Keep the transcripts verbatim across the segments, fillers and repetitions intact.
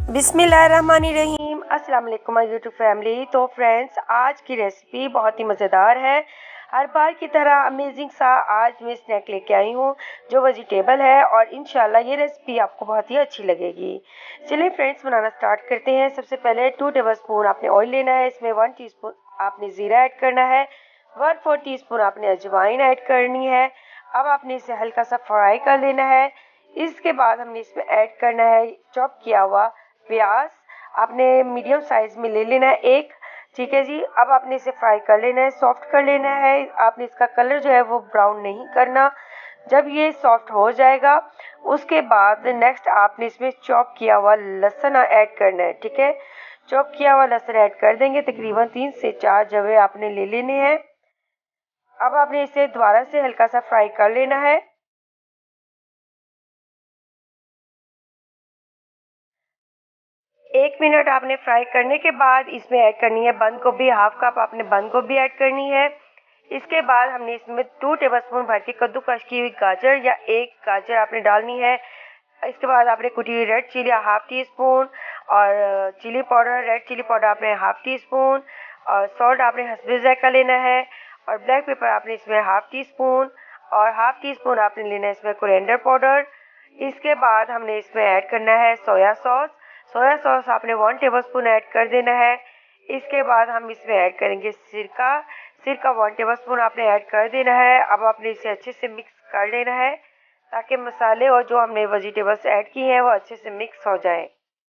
बिस्मिल्लाहिर्रहमानिर्रहीम। अस्सलाम वालेकुम माय यूट्यूब फैमिली। तो फ्रेंड्स, आज की रेसिपी बहुत ही मज़ेदार है। हर बार की तरह अमेजिंग सा आज मैं स्नैक लेके आई हूँ जो वेजिटेबल है, और इंशाल्लाह ये रेसिपी आपको बहुत ही अच्छी लगेगी। चलिए फ्रेंड्स, बनाना स्टार्ट करते हैं। सबसे पहले टू टेबल स्पून आपने ऑयल लेना है। इसमें वन टी स्पून आपने ज़ीरा ऐड करना है। वन फोर टी स्पून आपने अजवाइन ऐड करनी है। अब आपने इसे हल्का सा फ्राई कर लेना है। इसके बाद हमने इसमें ऐड करना है चॉप किया हुआ प्याज। आपने मीडियम साइज में ले लेना है एक। ठीक है जी। अब आपने इसे फ्राई कर लेना है, सॉफ्ट कर लेना है। आपने इसका कलर जो है वो ब्राउन नहीं करना। जब ये सॉफ्ट हो जाएगा उसके बाद नेक्स्ट आपने इसमें चॉप किया हुआ लहसुन ऐड करना है। ठीक है, चॉप किया हुआ लहसुन ऐड कर देंगे। तकरीबन तीन से चार जवे आपने ले लेने हैं। अब आपने इसे दोबारा से हल्का सा फ्राई कर लेना है। एक मिनट आपने फ्राई करने के बाद इसमें ऐड करनी है बंद गोभी। हाफ कप आपने बंद गोभी ऐड करनी है। इसके बाद हमने इसमें टू टेबलस्पून भर के कद्दूकस की हुई गाजर या एक गाजर आपने डालनी है। इसके बाद आपने कुटी हुई red chilli half teaspoon, और chilli powder red chilli powder आपने हाफ टी स्पून, और सॉल्ट आपने हस्बे जायका लेना है, और ब्लैक पेपर आपने इसमें हाफ टी स्पून, और हाफ टी स्पून आपने लेना है इसमें कोरिएंडर पाउडर। इसके बाद हमने इसमें ऐड करना है सोया सॉस। सोया सॉस आपने वन टेबलस्पून ऐड कर देना है। इसके बाद हम इसमें ऐड करेंगे सिरका। सिरका वन टेबलस्पून आपने ऐड कर देना है। अब आपने इसे अच्छे से मिक्स कर लेना है ताकि मसाले और जो हमने वेजिटेबल्स ऐड की हैं वो अच्छे से मिक्स हो जाएं।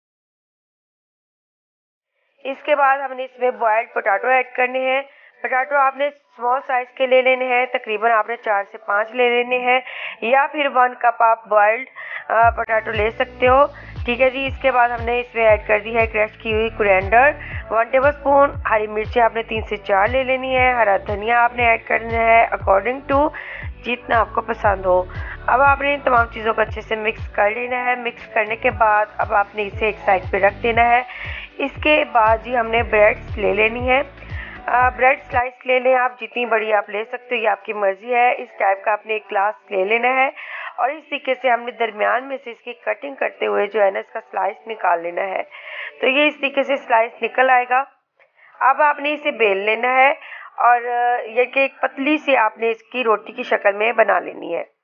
इसके बाद हमने इसमें बॉयल्ड पोटैटो ऐड करने हैं। पोटैटो आपने स्मॉल साइज के ले लेने हैं, तकरीबन आपने चार से पाँच ले लेने हैं, या फिर वन कप आप बॉयल्ड पोटैटो ले सकते हो। ठीक है जी। इसके बाद हमने इसमें ऐड कर दी है क्रश की हुई कोरिएंडर वन टेबल स्पून। हरी मिर्ची आपने तीन से चार ले लेनी है। हरा धनिया आपने ऐड करना है अकॉर्डिंग टू जितना आपको पसंद हो। अब आपने इन तमाम चीज़ों को अच्छे से मिक्स कर लेना है। मिक्स करने के बाद अब आपने इसे एक साइड पे रख देना है। इसके बाद जी हमने ब्रेड्स ले लेनी है। ब्रेड स्लाइस ले लें आप, जितनी बड़ी आप ले सकते हो, ये आपकी मर्जी है। इस टाइप का आपने एक ग्लास ले लेना है, और इस तरीके से हमने दरमियान में से इसकी कटिंग करते हुए जो है ना इसका स्लाइस निकाल लेना है। तो ये इस तरीके से स्लाइस निकल आएगा। अब आपने इसे बेल लेना है, और ये कि एक पतली सी आपने इसकी रोटी की शक्ल में बना लेनी है।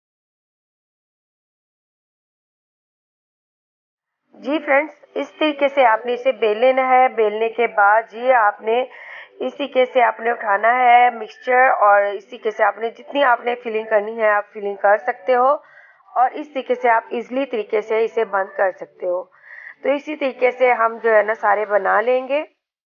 जी फ्रेंड्स, इस तरीके से आपने इसे बेल लेना है। बेलने के बाद जी आपने इस तरीके से आपने उठाना है मिक्सचर, और इस तरीके से आपने जितनी आपने फिलिंग करनी है आप फिलिंग कर सकते हो, और इस तरीके से आप इजीली तरीके से इसे बंद कर सकते हो। तो इसी तरीके से हम जो है ना सारे बना लेंगे।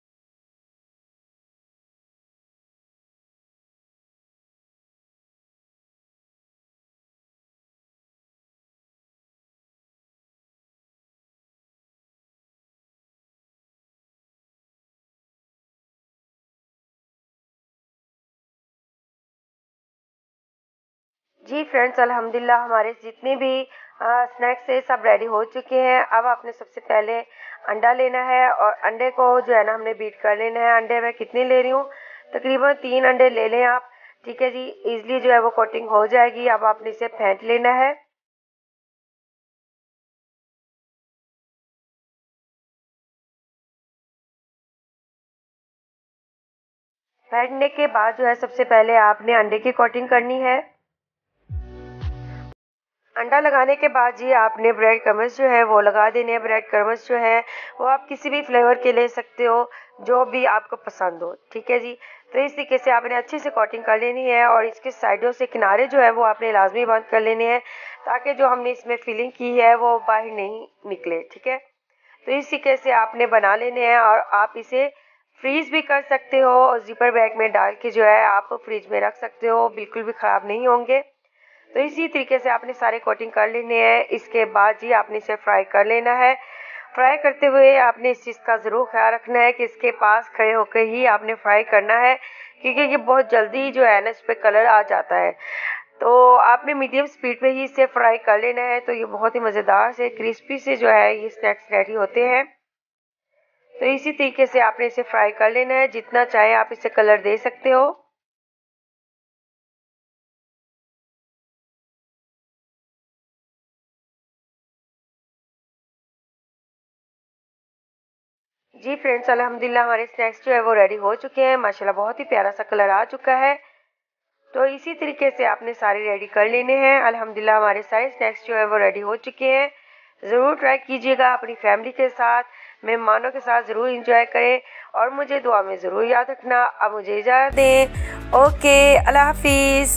जी फ्रेंड्स, अल्हम्दुलिल्लाह हमारे जितने भी स्नैक्स है सब रेडी हो चुके हैं। अब आपने सबसे पहले अंडा लेना है, और अंडे को जो है ना हमने बीट कर लेना है। अंडे मैं कितने ले रही हूँ, तकरीबन तीन अंडे ले लें आप। ठीक है जी। इजली जो है वो कोटिंग हो जाएगी। अब आपने इसे फेंट लेना है। फेंटने के बाद जो है सबसे पहले आपने अंडे की कोटिंग करनी है। अंडा लगाने के बाद जी आपने ब्रेड क्रम्स जो है वो लगा देने हैं। ब्रेड क्रम्स जो है वो आप किसी भी फ्लेवर के ले सकते हो, जो भी आपको पसंद हो। ठीक है जी। तो इस तरीके से आपने अच्छे से कोटिंग कर लेनी है, और इसके साइडों से किनारे जो है वो आपने लाजमी बंद कर लेने हैं, ताकि जो हमने इसमें फिलिंग की है वो बाहर नहीं निकले। ठीक है। तो इस तरीके से आपने बना लेने हैं, और आप इसे फ्रीज भी कर सकते हो, और जिपर बैग में डाल के जो है आप फ्रिज में रख सकते हो, बिल्कुल भी ख़राब नहीं होंगे। तो इसी तरीके से आपने सारे कोटिंग कर लेने हैं। इसके बाद जी आपने इसे फ्राई कर लेना है। फ्राई करते हुए आपने इस चीज़ का ज़रूर ख्याल रखना है कि इसके पास खड़े होकर ही आपने फ्राई करना है, क्योंकि ये बहुत जल्दी जो है ना इस पर कलर आ जाता है। तो आपने मीडियम स्पीड पे ही इसे फ्राई कर लेना है। तो ये बहुत ही मज़ेदार से क्रिस्पी से जो है ये स्नैक्स रेडी होते हैं। तो इसी तरीके से आपने इसे फ्राई कर लेना है। जितना चाहे आप इसे कलर दे सकते हो। जी फ्रेंड्स, अल्हम्दुलिल्लाह हमारे स्नैक्स जो है वो रेडी हो चुके हैं। माशाल्लाह बहुत ही प्यारा सा कलर आ चुका है। तो इसी तरीके से आपने सारे रेडी कर लेने हैं। अल्हम्दुलिल्लाह हमारे सारे स्नैक्स जो है वो रेडी हो चुके हैं। ज़रूर ट्राई कीजिएगा, अपनी फैमिली के साथ, मेहमानों के साथ ज़रूर इंजॉय करें और मुझे दुआ में ज़रूर याद रखना। अब मुझे इजाज़त दें। ओके, अल्लाह हाफिज़।